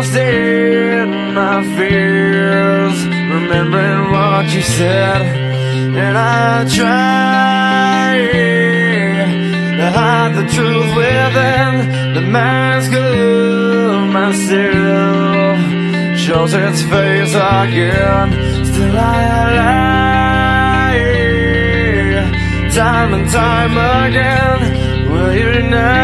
lost in my fears, remembering what you said, and I try to hide the truth within the mask of myself. Shows its face again, still I lie, time and time again. Will you now?